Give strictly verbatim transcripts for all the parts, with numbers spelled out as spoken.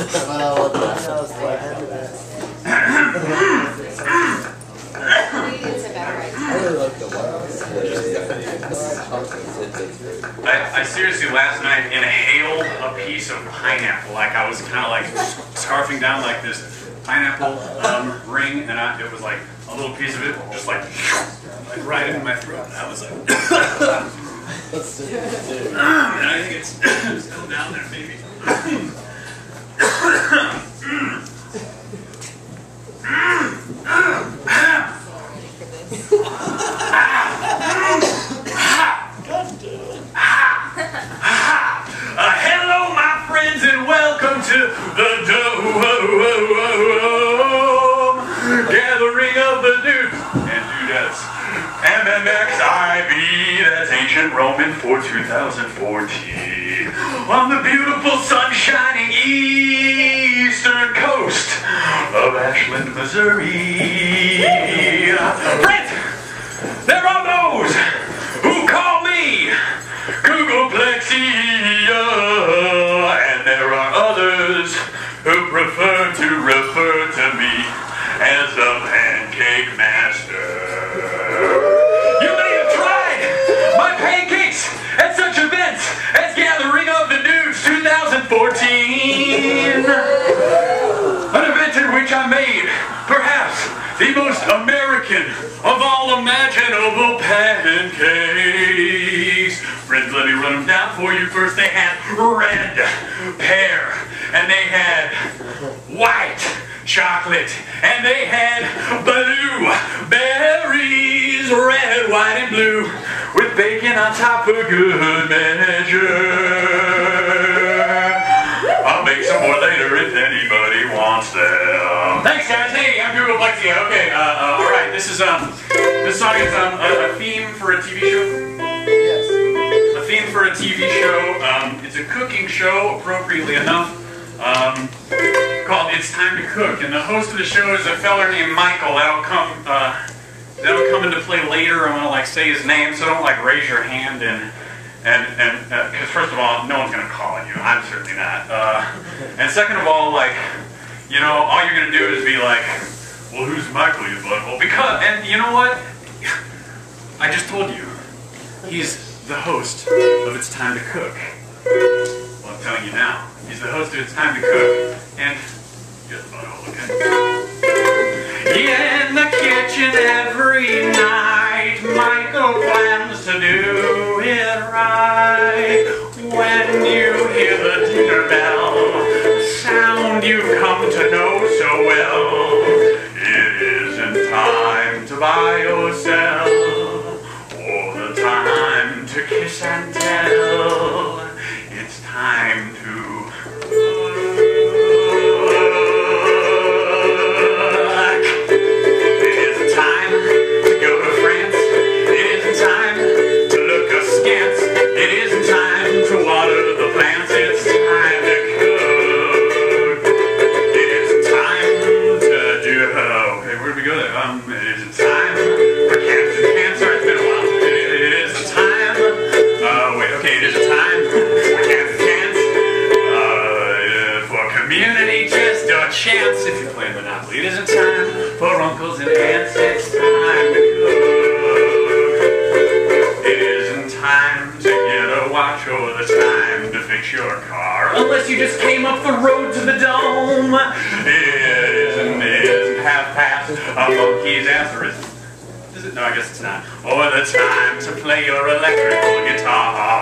I, I seriously last night inhaled a piece of pineapple, like I was kind of like scarfing down like this pineapple um, ring, and I, it was like a little piece of it just like, like right into my throat, and I was like, and I think it's still down there maybe. Uh, hello, my friends, and welcome to the dome gathering of the dudes and dudettes. M M X I B, that's ancient Roman for two thousand fourteen. On the beautiful, sun-shining eastern coast of Ashland, Missouri. Friends, there are those who call me Googolplexia, and there are others who prefer to refer to me as the Pancake Master. You may have tried my pancakes at such events as Gathering of the Dudes two thousand fourteen, an event in which I made perhaps the most American of all imaginable pancakes. Friends, let me run them down for you. First, they had red pear, and they had white chocolate, and they had blue berries, red, white, and blue, with bacon on top for good measure. I'll make some more later if anybody wants them. Thanks, guys. Hey, I'm Googolplexia. Okay, uh, uh, all right. This is um, this song is um a, a theme for a T V show. Yes. A theme for a T V show. Um, it's a cooking show, appropriately enough, um, called "It's Time to Cook," and the host of the show is a feller named Michael. That'll come uh, that'll come into play later. I'm gonna like say his name, so don't like raise your hand and. And, and, because uh, first of all, no one's going to call on you. I'm certainly not. Uh, and second of all, like, you know, all you're going to do is be like, well, who's Michael, you butthole? Because, and you know what? I just told you. He's the host of It's Time to Cook. Well, I'm telling you now. He's the host of It's Time to Cook. And, you're the butthole, okay? Yeah, in the kitchen every night, Michael plans to do it right. When you hear the dinner bell, sound you've come to know so well, it isn't time to buy or sell, or the time to kiss and tell. It's time to chance if you're playing Monopoly. It isn't time for uncles and aunts. It's time to cook. It isn't time to get a watch or the time to fix your car. Unless you just came up the road to the dome. It isn't, it isn't half past a monkey's ass, or is it? Is it? No, I guess it's not. Or the time to play your electrical guitar.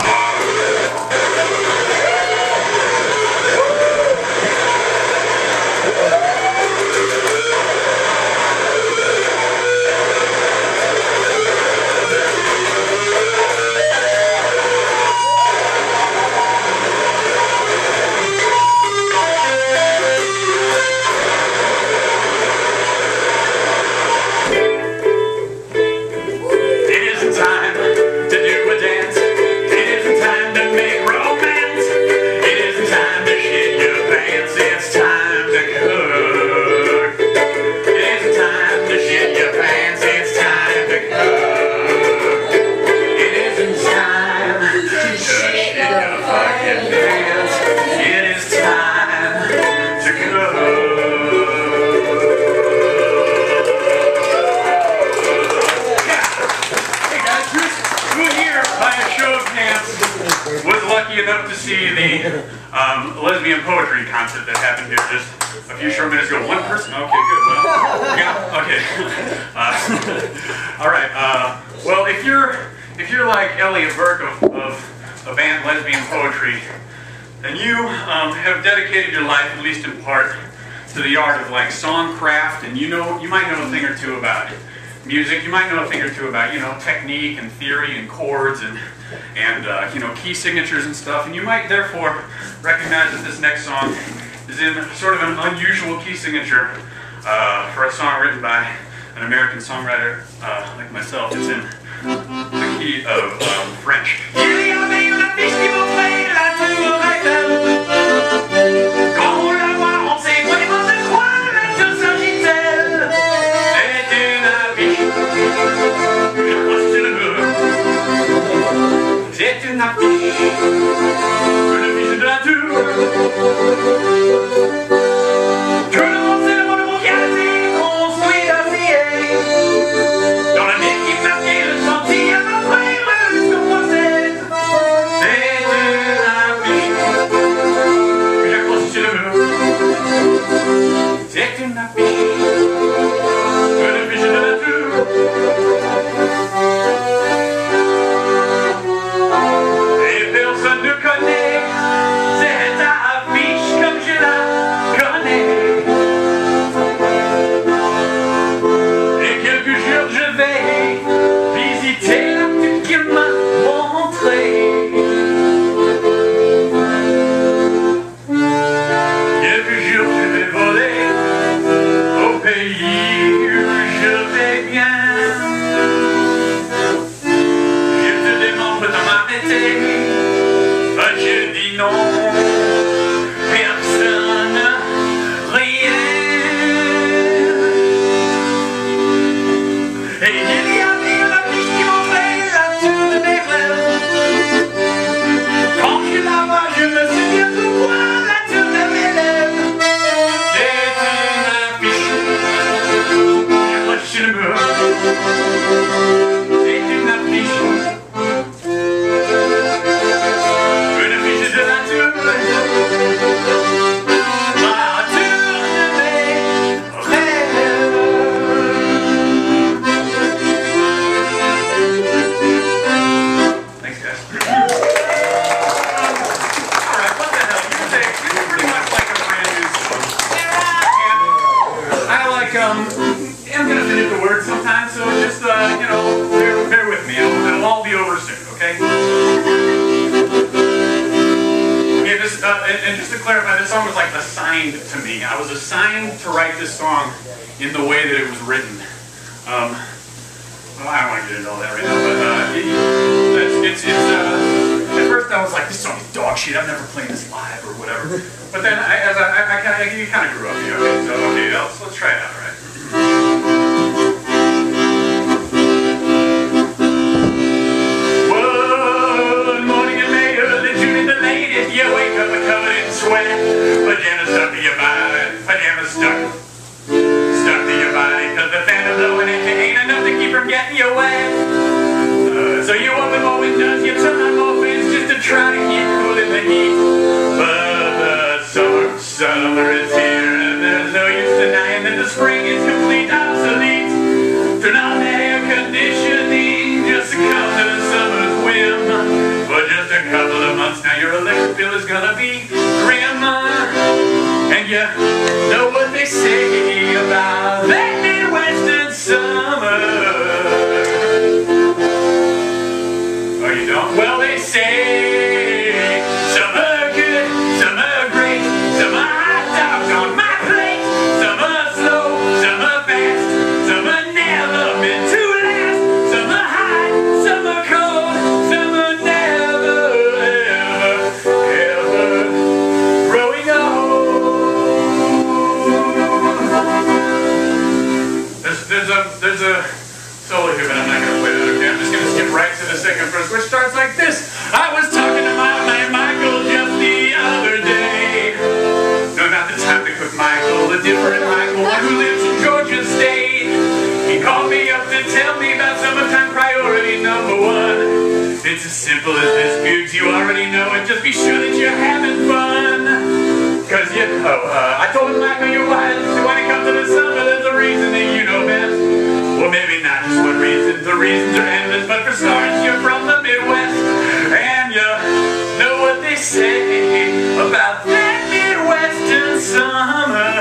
It isn't time to do a dance. It isn't time to make romance. um, lesbian poetry concert that happened here just a few short minutes ago. One person? Okay, good. Well, yeah, okay. Uh, all right. Uh, well, if you're if you're like Elliot B of, of a band Lesbian Poetry, then you um, have dedicated your life, at least in part, to the art of like songcraft, and you know you might know a thing or two about music. You might know a thing or two about you know technique and theory and chords and and uh, you know key signatures and stuff. And you might therefore recognize that this next song is in sort of an unusual key signature uh, for a song written by an American songwriter uh, like myself. It's in the key of um, French. Une affiche qui montrait la tour Eiffel. Quand on la voit, on sait vraiment de quoi la tour s'agit-elle. C'est une affiche. C'est une affiche. Une affiche de la tour. Que le monde c'est le monument qui a été construit d'acier. Dans la ville qui marquait le chantier à ma frère jusqu'au procès. C'est une affiche que j'accroche sur le mur. C'est une affiche. Une affiche de la tour. Et personne ne connaît cette affiche comme je la connais. Et quelques jours je vais visiter la petite qu'il m'a montrée. Quelques jours je vais voler au pays où je vais bien. Je te demande de m'arrêter. Ah, je dis non. Personne, rien. Et il y avait une affiche qui montrait la tour de Berlin. Quand je la vois, je me souviens pourquoi la tour de Berlin. C'est une affiche. J'accroche sur le mur. C'est une affiche. Une affiche de la tour. La tour de mes rêves. Thanks, guys. Alright, what the hell? Music is pretty much like a brand new song. And I like, um, I'm gonna forget the words sometimes, so just, uh, you know, bear, bear with me. It'll, it'll all be over soon, okay? Okay, this, uh, and, and just to clarify, this song was like assigned to me. I was assigned to write this song in the way that it was written. Um, well, I don't want to get into all that right now, but uh, it, it's, it's, it's uh, at first I was like, this song is dog shit. I'm never playing this live or whatever. But then, I, as I, I, I kind of, you kind of grew up, you know. Okay, so okay, let's let's try it out, all right? One morning in May, early June in the late, you wake up covered in sweat. Pajamas stuck to your body, pajamas stuck, stuck to your body, cause the fan is blowing and it ain't enough to keep from getting you wet. Uh, so you open more windows, you turn on more fans just to try to keep cool in the heat. But the summer, summer is here, and there's no use denying that the spring is complete obsolete. Turn on that air conditioning just to come to the summer's whim. For just a couple of months now, your electric bill is gonna be grim. And you know what they say about that Midwestern summer. Oh, you don't? Well, they say summer good, summer great, summer hot dogs on my plate, summer slow, summer fast, summer never meant to last, summer hot, summer cold, summer never, ever, ever growing old. There's, there's a, there's a solo here, but I'm not going to play that, okay? I'm just going to skip right to the second verse, which starts like this. I was talking to my man Michael just the other day. No, not the time to cook Michael, a different Michael, one who lives in Georgia State. He called me up to tell me about summertime priority number one. It's as simple as this, Googs, you already know it. Just be sure that you're having fun. Cause you know, uh, I told him, Michael, you're wise. So when it comes to the summer, there's a reason that you know best. Well, maybe not just one reason. The reasons are endless, but for starters, you're from the Midwest, and you know what they say about that Midwestern summer.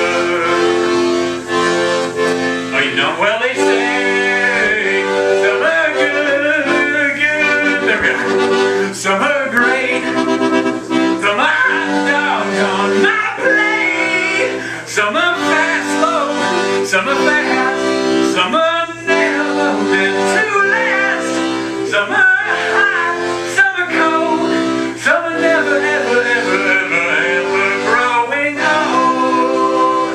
Oh, you know? Well, they say summer good, good. There we go. Summer great. Summer hot dogs on my plate. Summer fast, slow. Summer fast. Summer never meant to last. Summer hot. Summer cold. Summer never, ever, ever, ever, ever growing old.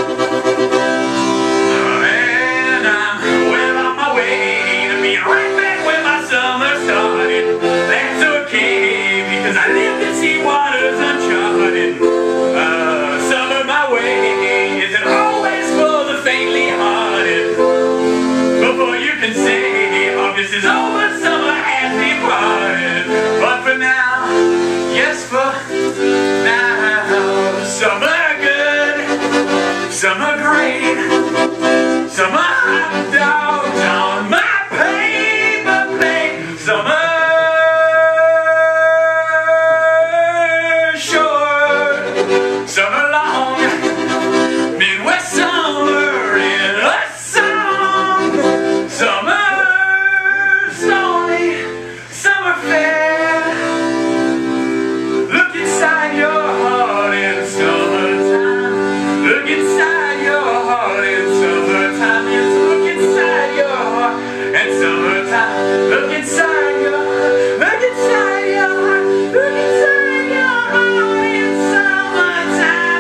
And I'm well on my way to be right back where my summer started. That's okay, because I live to see waters uncharted. Uh, summer my way isn't always for the faintly hearted. Before you can say August is over, summer has departed. But for now, yes, for now, summer good, summer great, summer hot dogs on my paper plate, summer summer long, Midwest summer in a song. Summer stormy, summer fair. Look inside your heart in summertime. Look inside your heart in summertime. Yes, look inside your heart in summertime. Look inside your heart. Look inside your heart. Look inside your heart in summertime.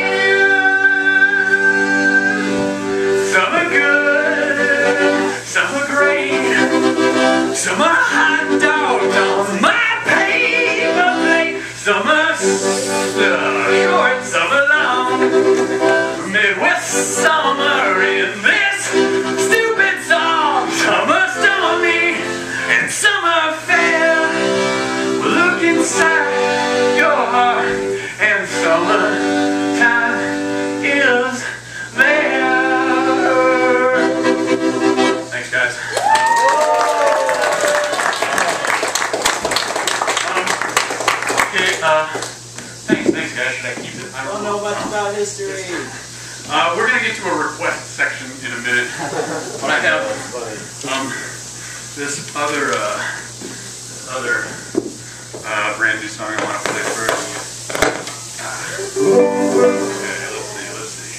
Summer good, summer great, summer hot dogs on my paper plate, summer short, summer long, Midwest summer in this stupid song, summer stormy and summer fair. Look inside your heart and summertime is there. Thanks, guys. Um, okay, uh, thanks, thanks, guys. Should I keep it? I I don't know much about history. Uh, we're gonna get to a request section in a minute, but I have um this other uh other uh brand new song I want to play first. Uh, okay, let's see, let's see.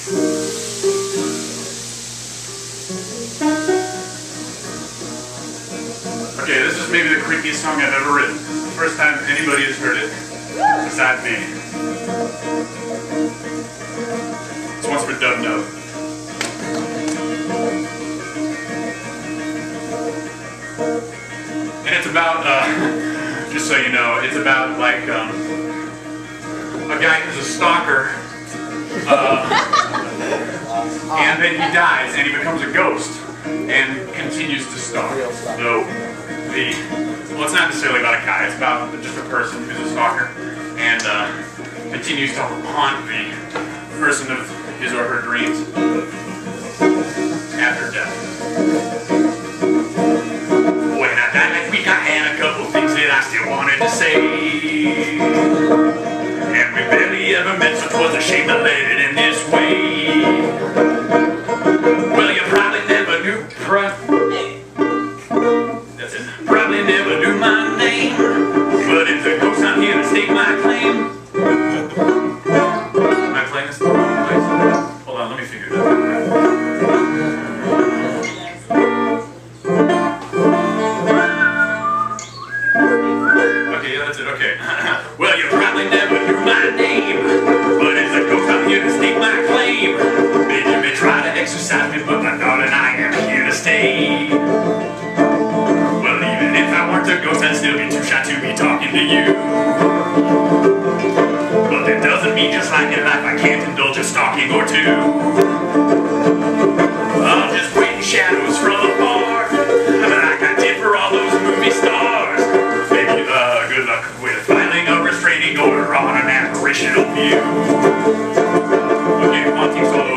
Okay, this is maybe the creepiest song I've ever written. It's the first time anybody has heard it besides me. This one's for Dub Dub. And it's about, uh, just so you know, it's about like um, a guy who's a stalker, uh, and then he dies and he becomes a ghost and continues to stalk. So the, well, it's not necessarily about a guy, it's about just a person who's a stalker and uh, continues to haunt the person of his or her dreams after death. When I died last week, I had a couple things that I still wanted to say. And we barely ever met, so 'twas a shame to let it in this way. Well, you probably never knew, pro that's it. Probably never knew my name, but if the ghost, I'm here to stake my claim. Am I playing this the wrong place? Hold on, let me figure it out. Okay, yeah, that's it, okay. Well, you probably never knew my name, but as a ghost, I'm here to stake my claim. Maybe you may try to exercise me, but my darling, I am here to stay. Well, even if I weren't a ghost, I'd still be too shy to be talking to you. But that doesn't mean just like in life I can't indulge a stalking or two. I'm just waiting shadows from afar, like I did for all those movie stars. Maybe uh, good luck with filing a restraining order on an apparition. view. Okay, one, two, solo.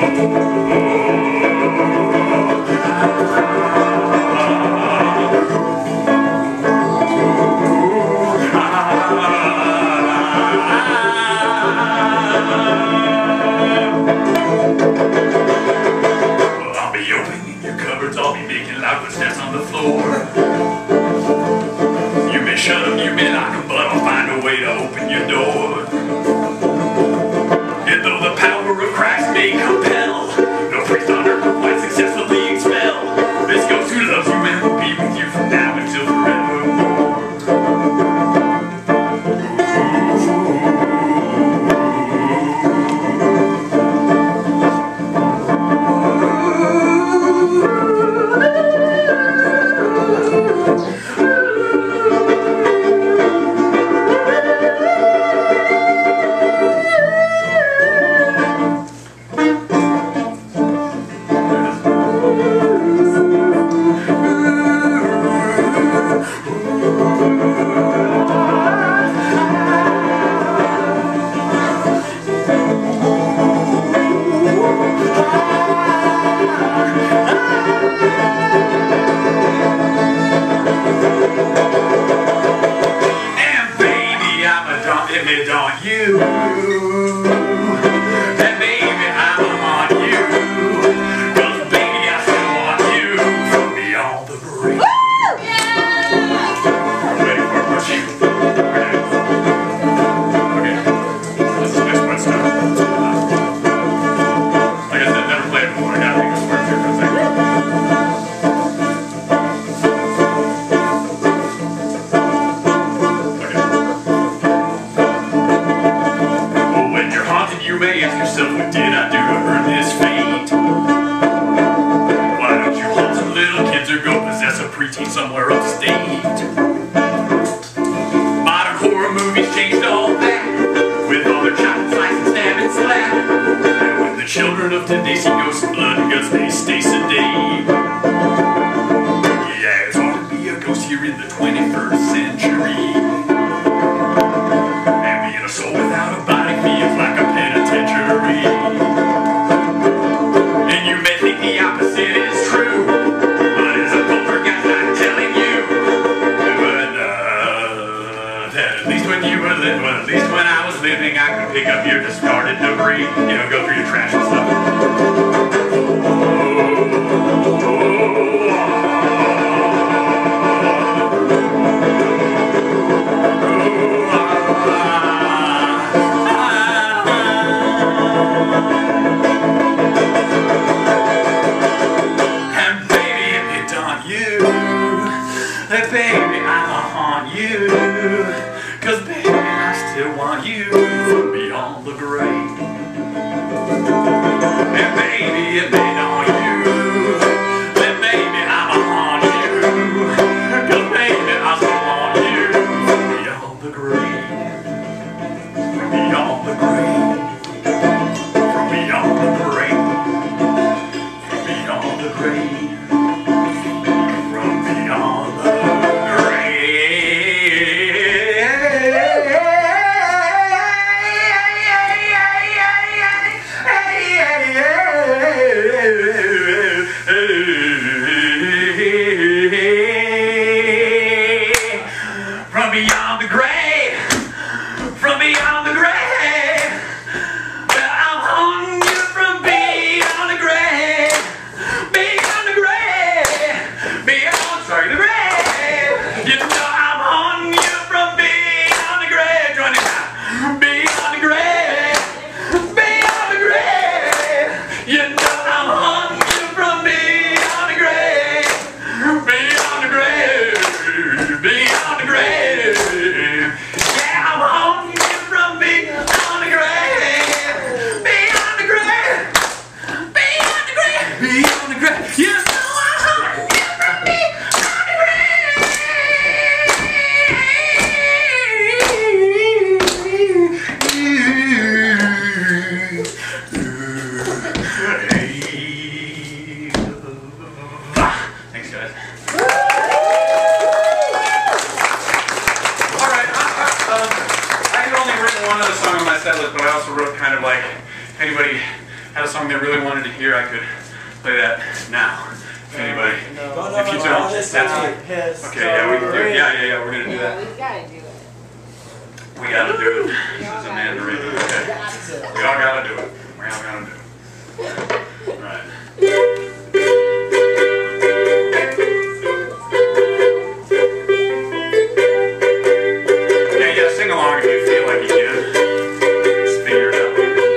I'll be opening your cupboards, I'll be making loud footsteps on the floor. You may shut them, you may lock them, but I'll find a way to open your door. And though the power of Christ may compel, no priest on earth will quite successfully expel this ghost who loves you and will be with you from now until forevermore. Somewhere upstate. Modern horror movies changed all that, with all their chopping, slice, and stab and slap. And when the children of today see ghosts and blood and guts, they stay sedate. Yeah, it's hard to be a ghost here in the twenty-first century. And being a soul without a body feels like a penitentiary. And you may think the opposite is true. Well, at least when I was living, I could pick up your discarded debris, you know, go through your trash and stuff. And baby, if it on you, hey baby, I'ma haunt you. 'Cause baby, I still want you from beyond the grave. And baby, it ain't on you. And baby, I'ma haunt you. 'Cause baby, I still want you from beyond the grave. From beyond the grave. From beyond the grave. From beyond the grave. From beyond the grave. also wrote kind of like, if anybody had a song they really wanted to hear, I could play that now. If anybody, no, if no, you no, don't, no, that's his okay. Yeah, we can do it. Yeah, yeah, yeah. We're gonna do Yeah, that. we gotta do it. We gotta do it. This is a mandarin. Okay. We all gotta do it. We all gotta do it. All right. Okay, yeah, sing along if you feel like you can. Just figure it out.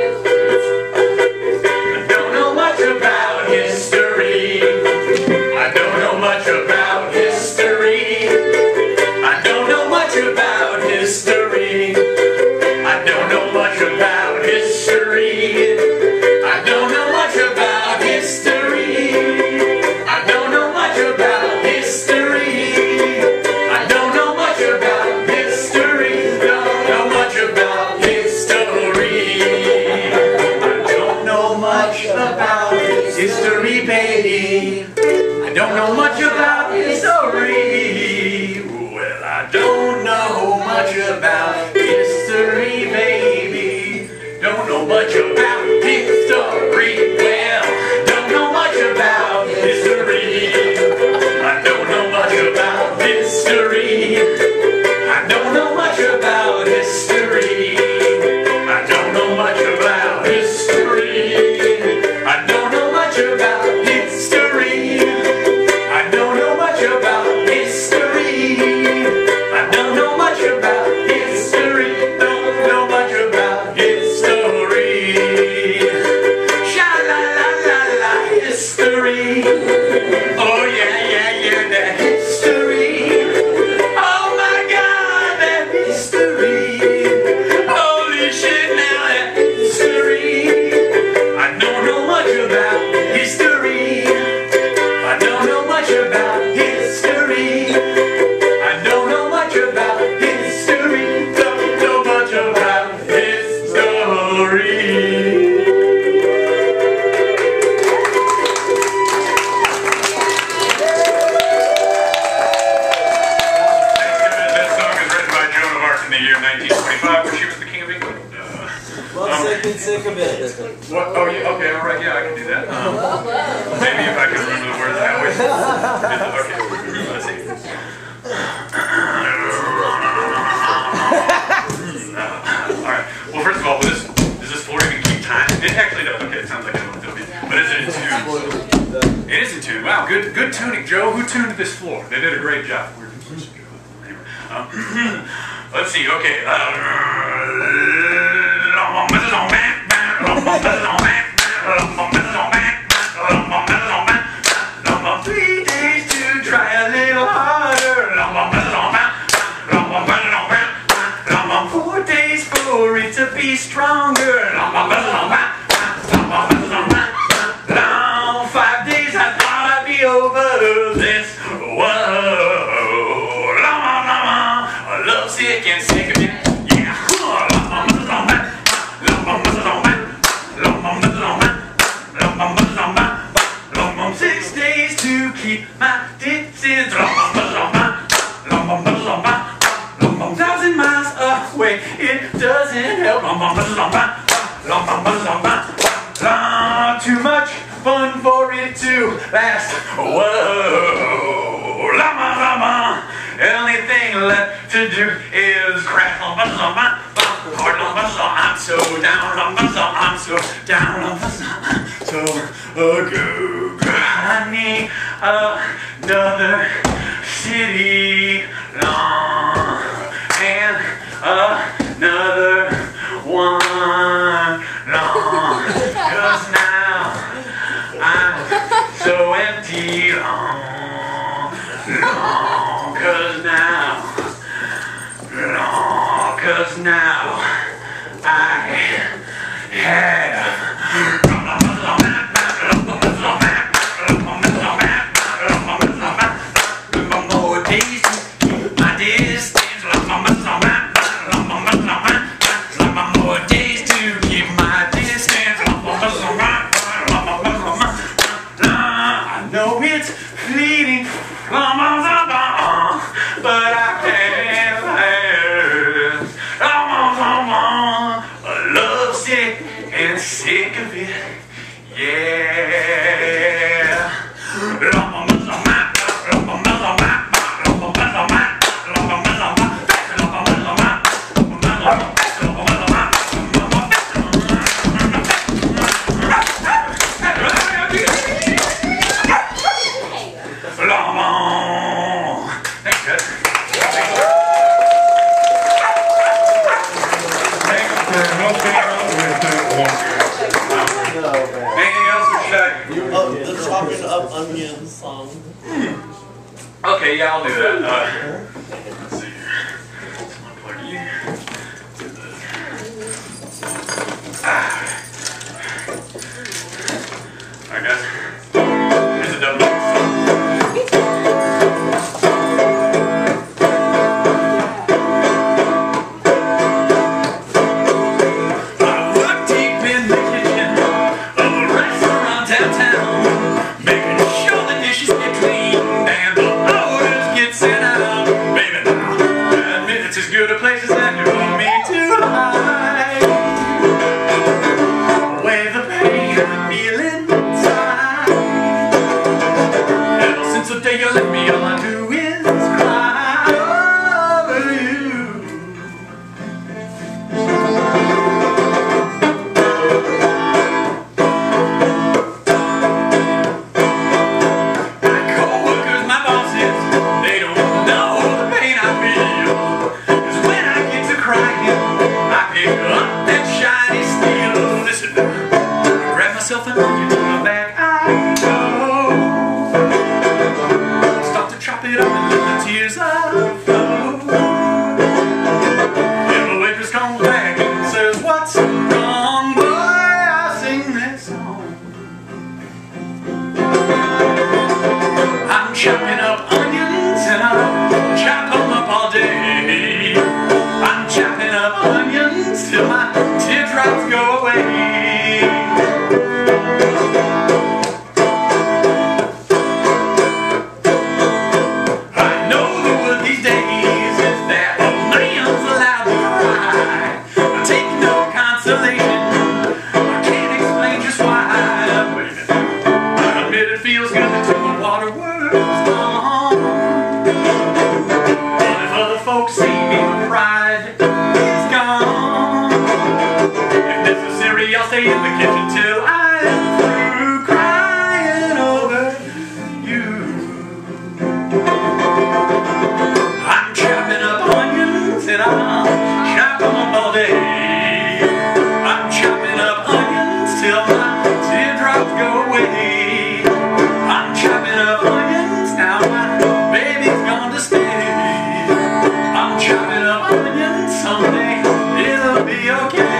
I don't know much about history. I don't know much about history. I don't know much about history. I don't know much about history. I don't know much about history. I don't know much about history. I don't know much about history. Don't know much about history. I don't know much about history, baby. I don't know much about history. Well, I don't know much about history, baby. Don't know much about history. Well, don't know much about history. I don't know much about history. I don't know much about history. I don't know much about history. I don't know much about history. I don't know much about history. I don't know much about history. Don't know much about history. Sha la la la la history. Oh yeah yeah yeah that history. Oh my God that history. Holy shit now that history. I don't know much about history. I don't know much about history. I don't know much about history. Don't know much about history. That song is written by Joan of Arc in the year nineteen twenty-five, where she was the king of England. Uh, Lovesick and Sick of It. what? Oh, yeah, okay, all right, yeah, I can do that. Um, maybe if I can remember the words, I always. Okay, let's see. All right. Well, first of all, does this, does this floor even keep time? It actually does. Okay, it sounds like it will. But is it in tune? It is in tune. Wow, good, good tuning, Joe. Who tuned this floor? They did a great job. We're, anyway, um, let's see. Okay. Three days to try a little harder. Four days for it to be stronger. Long five days I thought I'd be over this. Whoa, lovesick and sick of it. Yeah. Six days to keep my distance. Thousand miles away, it doesn't help. Too much fun for it to last. Whoa, lama lama. Only thing left to do is crash. I'm so down. I'm so down. So good. I need another city long and another one long. 'Cause now I'm so empty long, long. 'Cause now, long. 'Cause now I have more days to keep my distance. More days to keep my distance. I know it's fleeting, but I can't last. A love sick and sick of it. Yeah. Up onion song. Okay, yeah, I'll do that. Uh, let's see here. So I'm gonna plug you. Do this. Ah. Alright, guys. Here's a double. I work deep in the kitchen of a restaurant downtown. As good a place as any for me to hide away the pain I'm feeling inside. Ever since the day you left me, all I do is cry over you. My co-workers, my bosses, they don't know the pain I feel. I pick up that shiny steel. Listen, grab myself an onion from the back. I go. Start to chop it up and let the tears flow. If a waitress comes back and says, "What's wrong, boy?" I sing that song. I'm chopping up onions and I'll chop them up all day. I'm chopping up onions till my teardrops go away. I know that one of these days is that a man's allowed to cry. I take no consolation. I can't explain just why. Baby, I admit it feels good until the water works gone. And if other folks see me with pride, I'll stay in the kitchen till I'm through crying over you. I'm chopping up onions and I'll chop them up all day. I'm chopping up onions till my teardrops go away. I'm chopping up onions, now my baby's gone to stay. I'm chopping up onions, someday it'll be okay.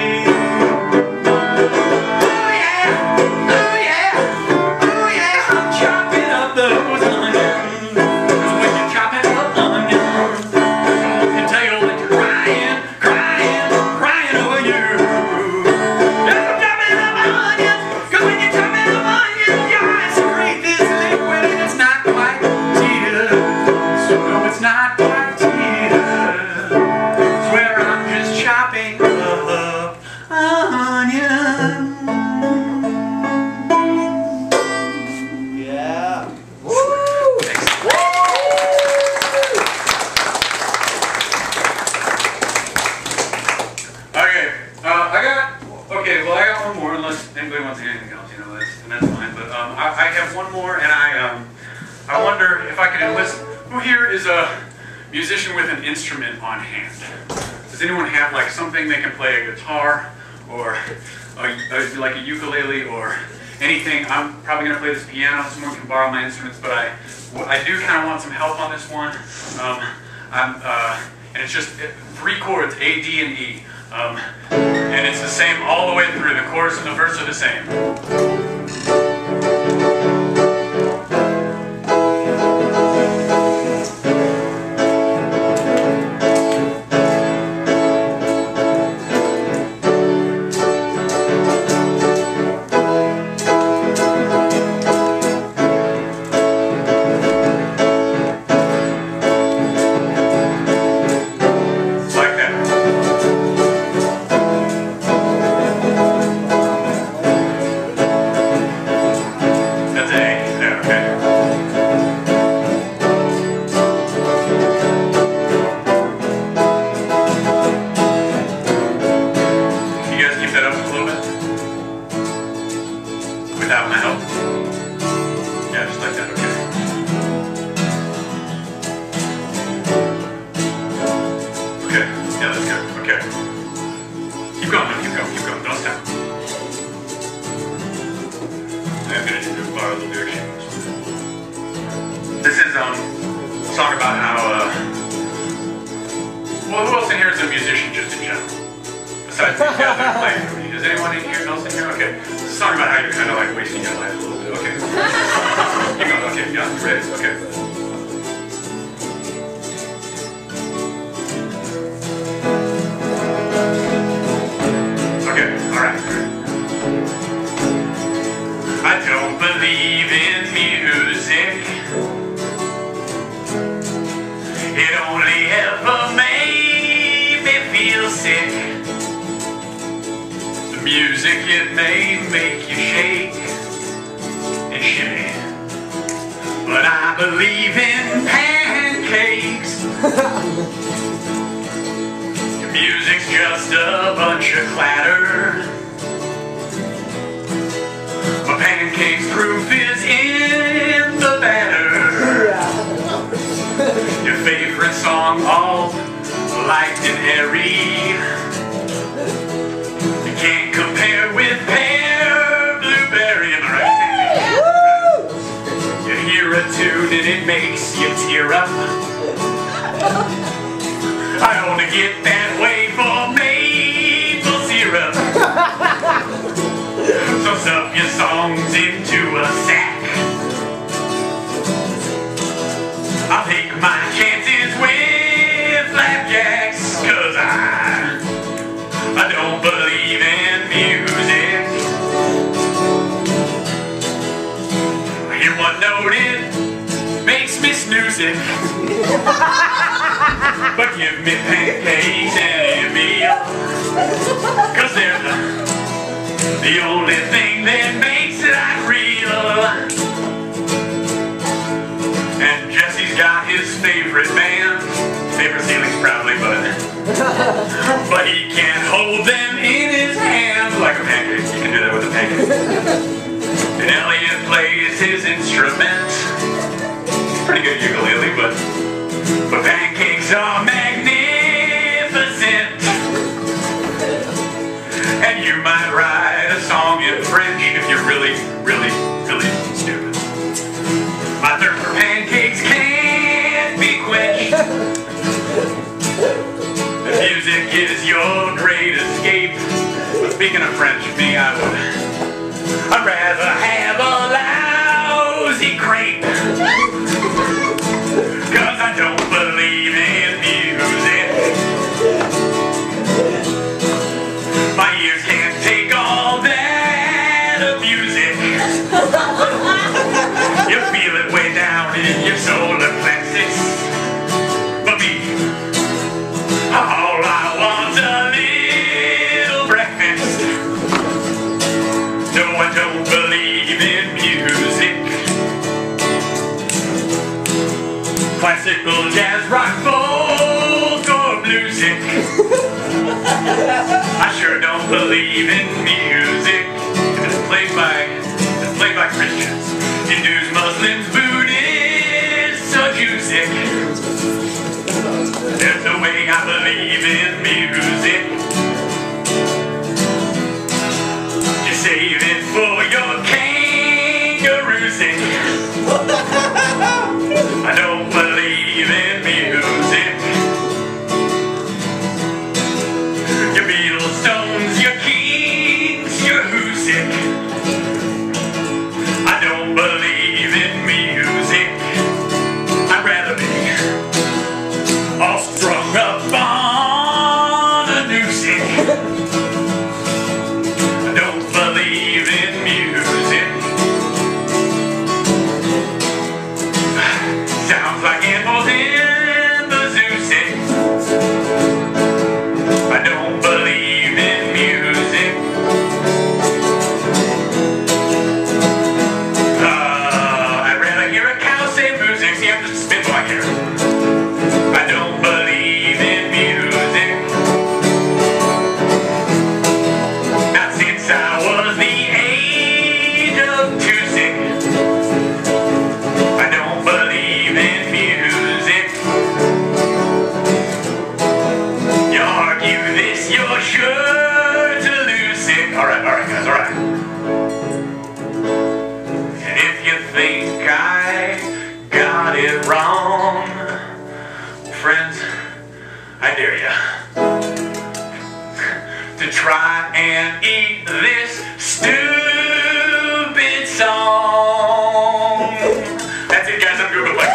Musician with an instrument on hand. Does anyone have like something they can play, a guitar or a, a, like a ukulele or anything? I'm probably going to play this piano. Someone can borrow my instruments, but I, I do kind of want some help on this one. Um, I'm, uh, and it's just three chords, A, D, and E. Um, and it's the same all the way through. The chorus and the verse are the same. little bit? Without my help? Yeah, just like that, okay. Okay, yeah, that's good, okay. Keep going, keep going, keep going, don't stop. I'm gonna do borrow the lyric sheet. This is um, a song about how, uh, well, who else in here is a musician just in general? Besides these guys that are playing for me. Is anyone in here else in here? Okay. It's a song about how you're kind of like wasting your life a little bit. Okay. Keep going. Okay, yeah, you ready? Okay. Okay, alright. I don't believe in music. It only ever made me feel sick. The music, it may make you shake and shimmy, but I believe in pancakes. Your music's just a bunch of clatter. My pancakes proof is in the batter. Your favorite song, all light and airy. You can't compare with pear, blueberry, am I right? You hear a tune and it makes you tear up. I only get that way for maple syrup. So stuff your songs into a sack. I'll take my chances with flapjacks, cause I, I don't believe in music. I hear one note, it makes me snooze it. But give me pancakes and a meal, cause they're the, the only thing that makes life real. And Jesse's got his favorite band, favorite ceilings probably, but but he can't hold them in his hand like a pancake. You can do that with a pancake. And Elliot plays his instrument, pretty good ukulele, but but pancakes are magnificent. And you might write a song in French if you're really, really, really stupid. My thirst for pancakes can't be quenched. The music is your great escape. But speaking of French, me, I would, I'd rather have a lousy crepe. Cause I don't believe in music. My ears can't take all that music. You feel it way down in your solar plexus. But me, all I want's a little breakfast. No, I don't believe in music. Classical, jazz, rock, folk, or bluesick. I sure don't believe in music. If it's played by, it's played by Christians. Hindus, Muslims, Buddhists, or Jew-sick. There's no way I believe in music. You save it for your kangaroo-sick. I don't believe in music. Your Beatles, Stones, your Kings, your who-sick. I don't believe in music. I'd rather be all strung up on a noosick. I don't believe in music. to try and eat this stupid song. That's it, guys. I'm Googolplexia.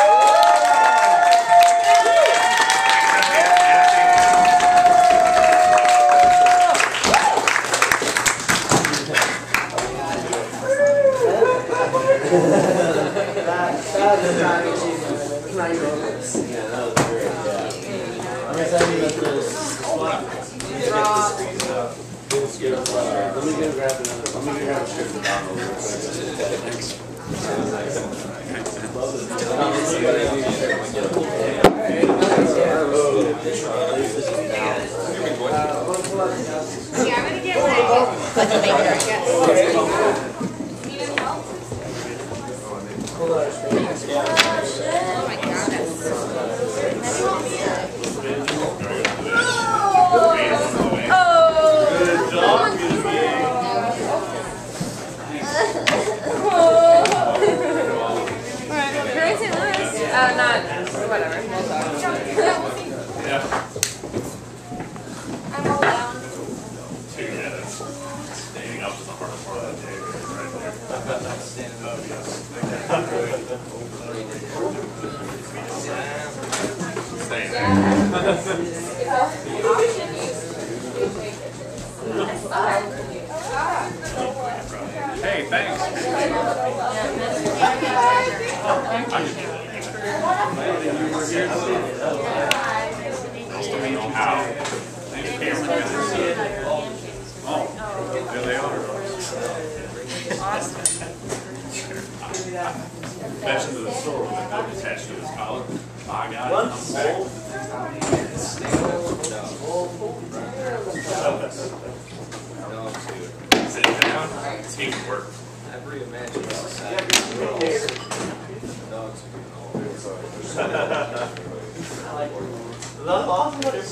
Let me go grab another. Let me go grab a strip of Donald. Thanks. Yeah, I'm gonna get my maker, I guess. Oh my god, that's so Uh, not, whatever, we'll talk. Yeah. I'm all down. Yeah, that's staying up is the hardest part of that day, right there. Oh, yes. Staying there. Hey, thanks. Ow. Oh, there they are. Fetch him to the store with a note attached to his collar. I got it. I'm back. Sit down. Teamwork. Every imaginable society. Dogs That's awesome. That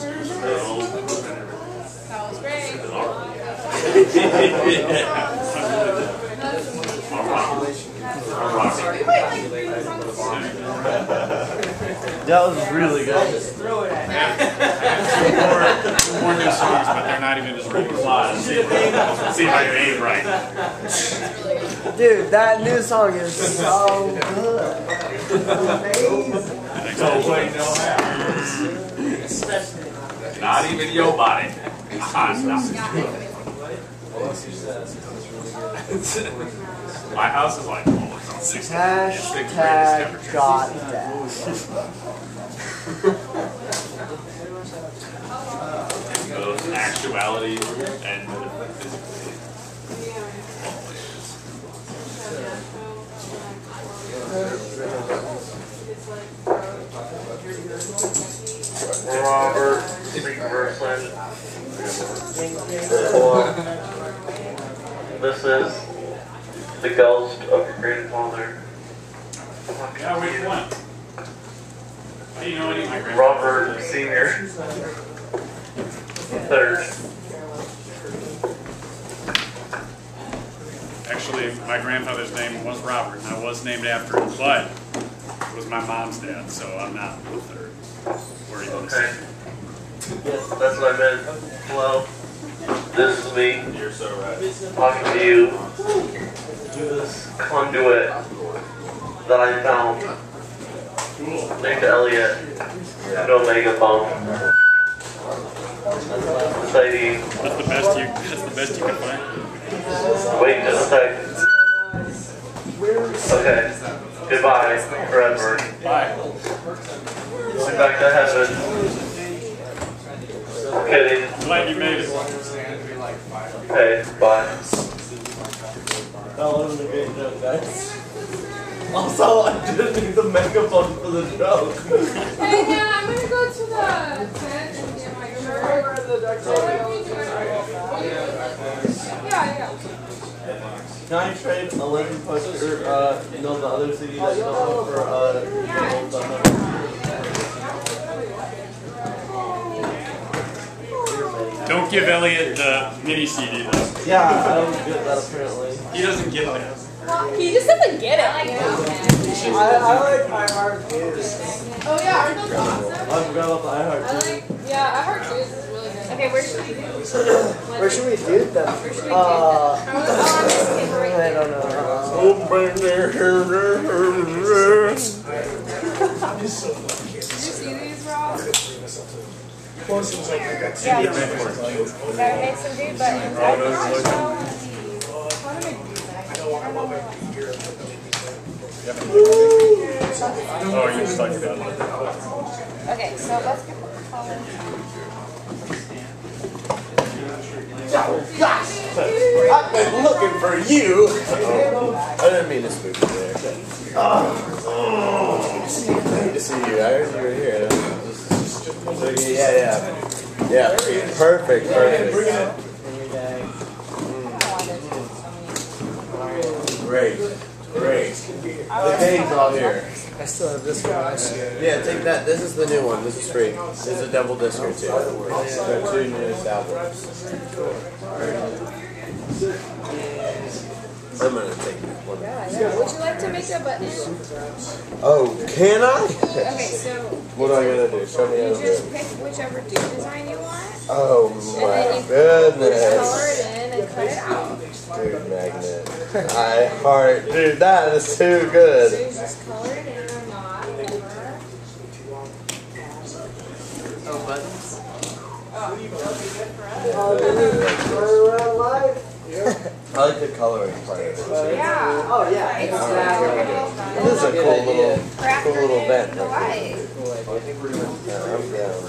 was great. That was really good. more, more new songs, but they're not even just written live. See, see if I can aim right. Dude, that new song is so good. Amazing. Not even your body. My house is like, oh, it's on sixty. It's the greatest temperature. GOTDAD. Both actuality and Robert, this is the ghost of your grandfather. yeah, which one? How do you know any of my grandparents? Robert Senior Third. Actually, my grandfather's name was Robert, and I was named after him, but it was my mom's dad, so I'm not the third. Or even the Okay. second. That's what I meant. Hello. This is me. You're so right. Talking to you through this conduit that I found. Named Elliot. And Omega Bump. Exciting. That's the best you. That's the best you can find. Wait just a sec. Okay. Goodbye forever. Bye. Going back to heaven. I'm kidding. Glad you made it. Okay, bye. That wasn't a great joke, guys. Also, I didn't need the megaphone for the joke. Hey, yeah, I'm gonna go to the tent and get my shirt. Yeah, yeah. Can I trade a legend poster, uh, you know, the other C D that you don't have for, uh, the old Thunder? Don't give Elliot the mini C D though. Yeah, I don't get that apparently. He doesn't get that. He just doesn't get it, you know? I, I like I Heart News. Oh, yeah, aren't those awesome? I forgot about the I Heart I like, yeah, I heard News is really good. Okay, where should we do? Where should we do them? Where should we do Uh, them? Oh, on this table right I there. don't know. Did you see these, Rob? Yeah. Gotta make some dude buttons. I don't know these. How do I do that? I don't know. Oh, you're stuck with that. Okay, so let's get the color. Oh gosh! I've been looking for you! Oh, I didn't mean to spook you there. Oh, good to see you. I heard you were here. Yeah, yeah. Yeah. Perfect, perfect. Great. Great. The gang's all here. I still have this one last year. Yeah, take that. This is the new one. This is free. This is a double disc or two. They're two newest albums. I'm gonna take that one. Would you like to make a button? Oh, can I? Okay, so What do I gotta do? Show me how you to do just it. pick whichever dude design you want. Oh And my then you goodness. color it in and cut it out. Dude, magnet. I heart. Dude, that is too So good. you just color it in or not, whatever. Oh, buttons. Oh, then we run around live? I like the coloring part of it. Yeah. Oh, yeah. It's Uh, This is a cool little, crack cool little vent. the light. Yeah, I'm down.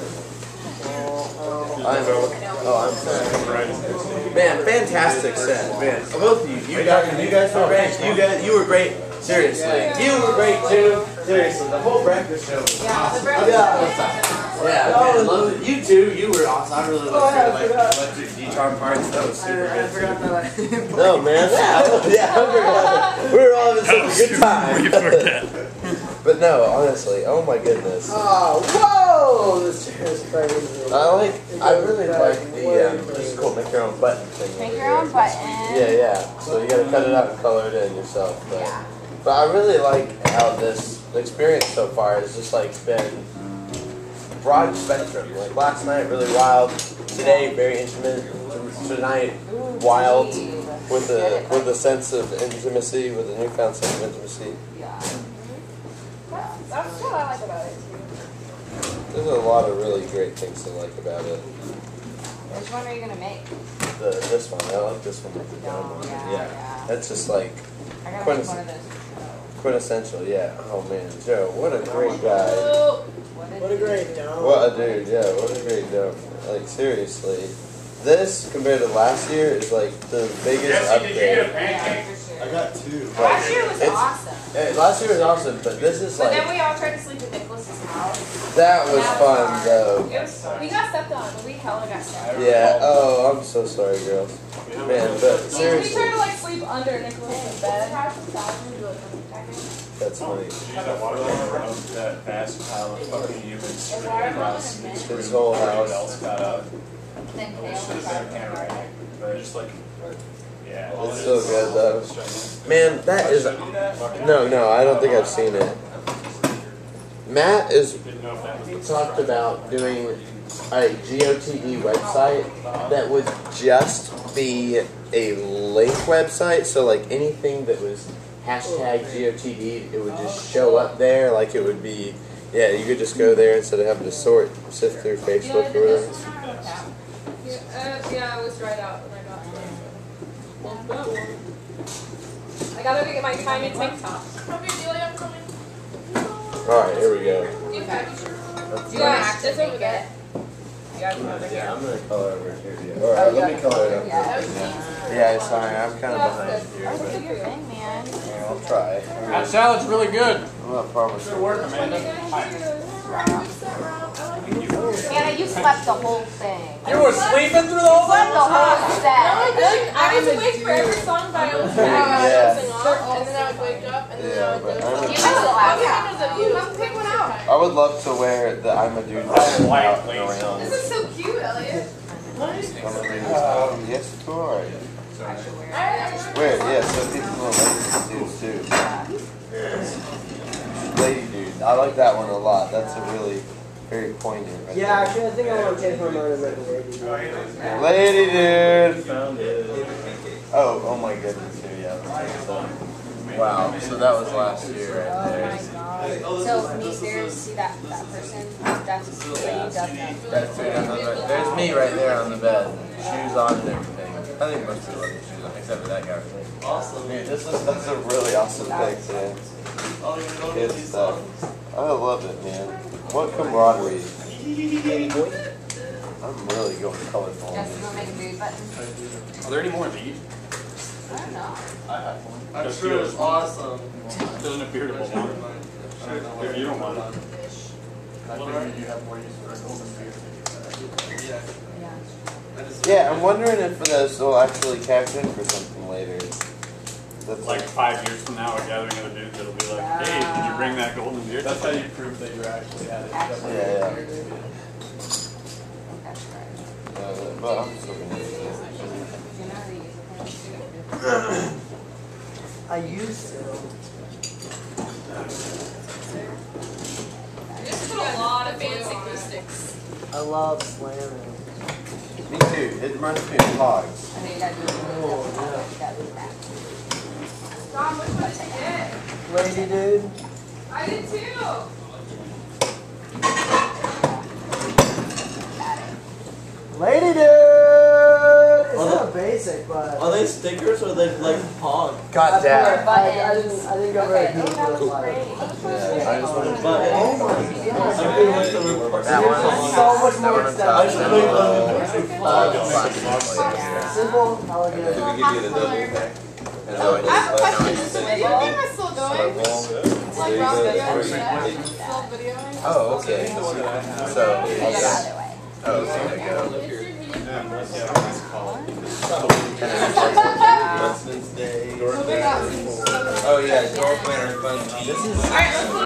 I'm, oh, I'm sorry. Man, fantastic set, man. Both of you, you guys, you guys were great. You guys, you were great. Seriously, you were great too. Seriously, the whole breakfast show was Yeah, the awesome. Yeah, man, I loved it. You too, you were awesome. I really loved your like electric guitar parts. That was super I good. forgot that I... No, man. Yeah, yeah, I forgot. We were all having such a good time. But no, honestly, oh my goodness. Oh, whoa! This chair is crazy. I like, I really like the, um, just cool, make your own button thing. Make your own button. Yeah, yeah. So you gotta cut it out and color it in yourself. But, Yeah. but I really like how this experience so far has just like been broad spectrum. Like last night, really wild. Today, very intimate. Tonight, wild. With a with a sense of intimacy, with a newfound sense of intimacy. Yeah. That's what I like about it too. There's a lot of really great things to like about it. Which one are you gonna make? The this one, I like this one with the dome on it. Yeah, Yeah, yeah. that's just like I gotta Quintes- make one of those. quintessential. Yeah. Oh man, Joe, what a great guy. What a great dome. What a dude. Yeah, what a great dome. Like seriously, this compared to last year is like the biggest Jesse, did you get a upgrade. pancake? I got two. Last year was It's- awesome. Eh, last year was awesome, but this is But then like we all tried to sleep at Nicholas's house. that was That fun hard. though. It was fun. We got stepped on, but we hella got stepped on. Yeah. Oh, I'm so sorry, girls. Man, but We seriously, tried to like sleep under Nicholas's bed. that's funny. That vast pile of fucking humans screaming across His whole everyone house. else got up. Then It should have been panoramic, but just like, yeah. It's so good though. Man, that is no, no. I don't think I've seen it. Matt is talked about doing a G O T D website that would just be a link website. So like anything that was hashtag G O T D, it would just show up there. Like it would be, yeah, you could just go there instead of having to sort, sift through Facebook or whatever. Yeah, uh, yeah, I was right out when I got there. I gotta go get my tiny tank top. Come here, Delia, I'm coming. Alright, here we go. Okay. That's You nice. guys, it's over there. You guys come over Yeah, here. I'm gonna color over here. Yeah. Alright, let me color it up. Yeah, sorry, I'm kind of behind here, Oh, do but your thing, man. I'll try. That salad's really good. I'm not promising. Good work, Amanda. Anna, you slept the whole thing. You were sleeping through the whole Slept the whole set. I was awake for every song by Elliot B. Yeah. Sing off, and then I would wake up, and then Yeah, I would but go. I'm You a, missed the last one. Come pick one out. I would love to wear the I'm a dude Oh, white out and lace. around. This is so cute, Elliot. Um, yes, you are. Where? Yeah, so these little lady dudes too. Lady dude. I like that one a lot. That's a really very poignant. Right Yeah, actually, I think I want to change my mind and make a lady. there. Lady dude. Oh, oh my goodness, here, yeah. Wow, so that was last year right Oh there. my god. So, me, there's, see that, that person? That's who does that. That's three on the bed. There's me right there on the bed. Shoes on and everything. I think most people have shoes on, except for that guy. Awesome. Dude, this is that's a really awesome pic, man. Good stuff. I love it, man. What camaraderie. I'm really going colorful. Yes, we'll make a mood button. Are there any more of these? I don't know. I have one. I'm sure it was awesome. Doesn't appear to belong. If you don't want it. I figured you have more use for a golden beard. Yeah. Yeah. Yeah, I'm wondering if this will actually catch in for something later. That's Like five years from now, a gathering of the dudes that'll be like, hey, did you bring that golden beard? That's how you prove that you actually had it. Actually, Yeah, yeah. that's right. Uh, but I'm still gonna use it. I used to. Just put a lot of fancy acoustics. I love slamming. Me too. It reminds me of hogs. I think you gotta do it. You gotta do that. Dom, which one did you get? Lady dude. I did too. Lady dude! It's not basic, but. Are they stickers or are they like pog? God damn. I, I didn't. I didn't go very Okay, deep that with was like. great. Yeah, I just want to But Oh my I god. feel like the that one. So much That more one on top. I should make That one. Simple, elegant. Did we give you the double pack? I have a question. Is the video game still going? It's like Rob video and shit. Still videoing? Oh, okay. So, Go the other way. oh, so there you go. Husband's Day. So they got some- Oh yeah, door planner fun. Alright, let's